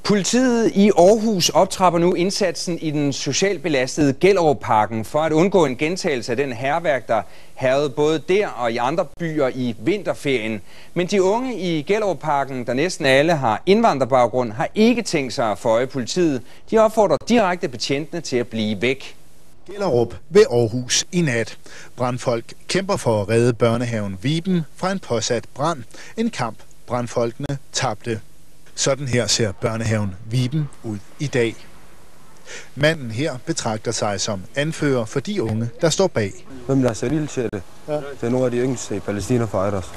Politiet i Aarhus optrapper nu indsatsen i den socialt belastede Gellerupparken for at undgå en gentagelse af den hærværk, der hærgede både der og i andre byer i vinterferien. Men de unge i Gellerupparken, der næsten alle har indvandrerbaggrund, har ikke tænkt sig at føje politiet. De opfordrer direkte betjentene til at blive væk. Gellerup ved Aarhus i nat. Brandfolk kæmper for at redde børnehaven Viben fra en påsat brand. En kamp brandfolkene tabte. Sådan her ser børnehaven Viben ud i dag. Manden her betragter sig som anfører for de unge, der står bag. Hvem der er så vildt til det? Ja. Det er nogle af de yngste i Palæstina Fighters.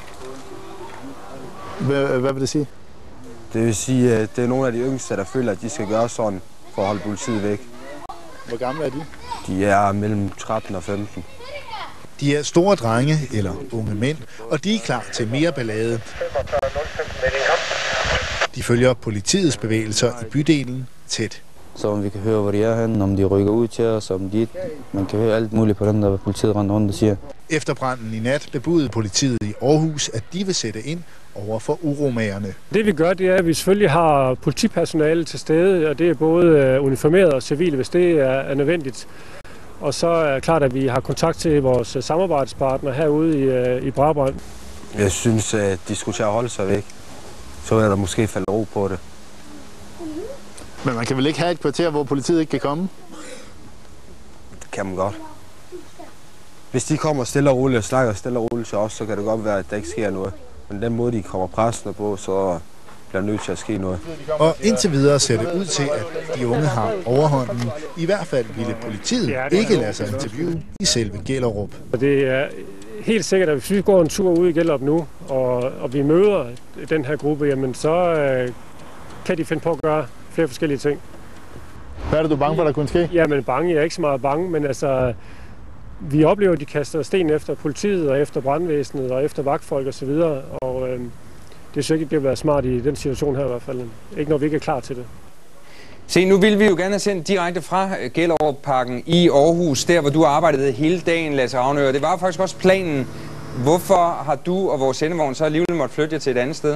Hvad vil det sige? Det vil sige, at det er nogle af de yngste, der føler, at de skal gøre sådan for at holde politiet væk. Hvor gamle er de? De er mellem 13 og 15. De er store drenge eller unge mænd, og de er klar til mere ballade. De følger politiets bevægelser i bydelen tæt. Så om vi kan høre, hvor de er henne, om de rykker ud til os, om de... Man kan høre alt muligt på den, der politiet render rundt og siger. Efter branden i nat bebudede politiet i Aarhus, at de vil sætte ind over for uromagerne. Det vi gør, det er, at vi selvfølgelig har politipersonale til stede, og det er både uniformeret og civile, hvis det er nødvendigt. Og så er det klart, at vi har kontakt til vores samarbejdspartner herude i Brabrand. Jeg synes, at de skulle til at holde sig væk. Så er der måske falde ro på det. Men man kan vel ikke have et kvarter, hvor politiet ikke kan komme? Det kan man godt. Hvis de kommer stille og roligt og snakker stille og roligt til os, så kan det godt være, at der ikke sker noget. Men den måde, de kommer pressende på, så bliver nødt til at ske noget. Og indtil videre ser det ud til, at de unge har overhånden. I hvert fald ville politiet ikke lade sig interviewe i selve Gellerup. Det er helt sikkert, at hvis vi går en tur ud i Gellerup nu, og vi møder den her gruppe, jamen så kan de finde på at gøre flere forskellige ting. Hvad er det, du er bange for, der kunne ske? Jamen bange, jeg er ikke så meget bange, men altså, vi oplever, at de kaster sten efter politiet og efter brandvæsenet og efter vagtfolk osv. Og det synes ikke, det bliver smart i den situation her i hvert fald. Ikke når vi ikke er klar til det. Se, nu vil vi jo gerne have sendt direkte fra Gellerupparken i Aarhus, der hvor du arbejdede hele dagen, Lasse Ravnør. Det var faktisk også planen. Hvorfor har du og vores sendevogn så alligevel måtte flytte jer til et andet sted?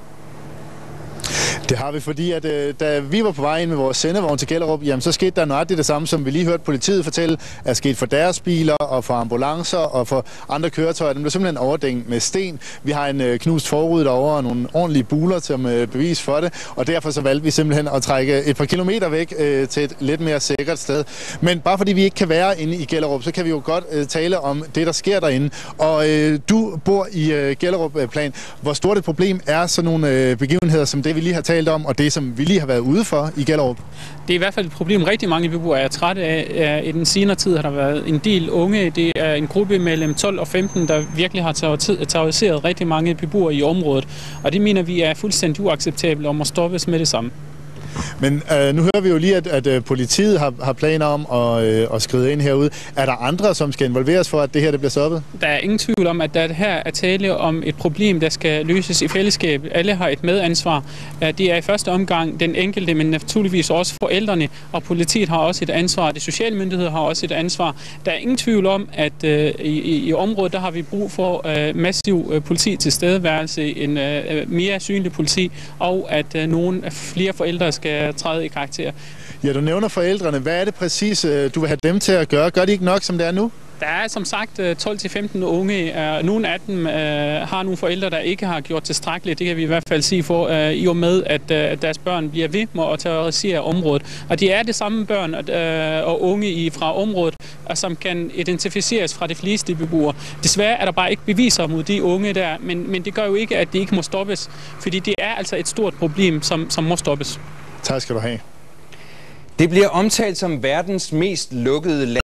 Det har vi, fordi at da vi var på vej ind med vores sendevogn til Gellerup, jamen, så skete der nøjagtigt det samme, som vi lige hørte politiet fortælle, er sket for deres biler og for ambulancer og for andre køretøjer. Den blev simpelthen overdængt med sten. Vi har en knust forrude derovre og nogle ordentlige buler som bevis for det, og derfor så valgte vi simpelthen at trække et par kilometer væk til et lidt mere sikkert sted. Men bare fordi vi ikke kan være inde i Gellerup, så kan vi jo godt tale om det, der sker derinde. Og du bor i Gellerup-plan. Hvor stort et problem er sådan nogle begivenheder, som det vi lige har talt om, og det, som vi lige har været ude for i Gellerup? Det er i hvert fald et problem, rigtig mange beboere er trætte af. I den senere tid har der været en del unge. Det er en gruppe mellem 12 og 15, der virkelig har terroriseret rigtig mange beboere i området. Og det mener vi er fuldstændig uacceptabelt og må stoppes med det samme. Men nu hører vi jo lige, at politiet har planer om at skride ind herude. Er der andre, som skal involveres for, at det her det bliver stoppet? Der er ingen tvivl om, at der her er tale om et problem, der skal løses i fællesskab. Alle har et medansvar. Det er i første omgang den enkelte, men naturligvis også forældrene, og politiet har også et ansvar. De sociale myndigheder har også et ansvar. Der er ingen tvivl om, at i området der har vi brug for massiv politi tilstedeværelse, en mere synlig politi, og at nogle flere forældre skal træde i karakter. Ja, du nævner forældrene. Hvad er det præcis, du vil have dem til at gøre? Gør de ikke nok, som det er nu? Der er som sagt 12-15 unge. Nogle af dem har nogle forældre, der ikke har gjort tilstrækkeligt. Det kan vi i hvert fald sige for, i og med, at deres børn bliver ved med at terrorisere området. Og de er det samme børn og unge fra området, som kan identificeres fra de fleste beboere. Desværre er der bare ikke beviser mod de unge der, men det gør jo ikke, at det ikke må stoppes. Fordi det er altså et stort problem, som må stoppes. Tak skal du have. Det bliver omtalt som verdens mest lukkede land.